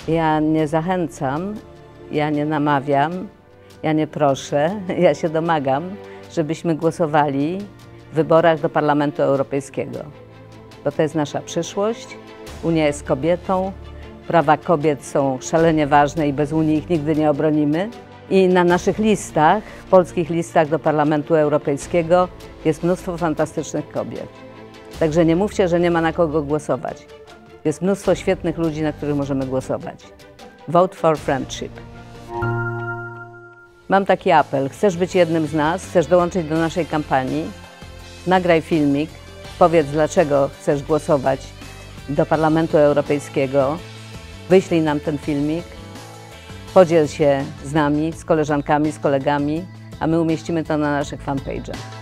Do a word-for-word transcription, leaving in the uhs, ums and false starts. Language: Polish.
Ja nie zachęcam, ja nie namawiam, ja nie proszę, ja się domagam, żebyśmy głosowali w wyborach do Parlamentu Europejskiego. Bo to jest nasza przyszłość, Unia jest kobietą, prawa kobiet są szalenie ważne i bez Unii ich nigdy nie obronimy. I na naszych listach, polskich listach do Parlamentu Europejskiego jest mnóstwo fantastycznych kobiet. Także nie mówcie, że nie ma na kogo głosować. Jest mnóstwo świetnych ludzi, na których możemy głosować. Vote for friendship. Mam taki apel. Chcesz być jednym z nas? Chcesz dołączyć do naszej kampanii? Nagraj filmik. Powiedz, dlaczego chcesz głosować do Parlamentu Europejskiego. Wyślij nam ten filmik. Podziel się z nami, z koleżankami, z kolegami, a my umieścimy to na naszych fanpage'ach.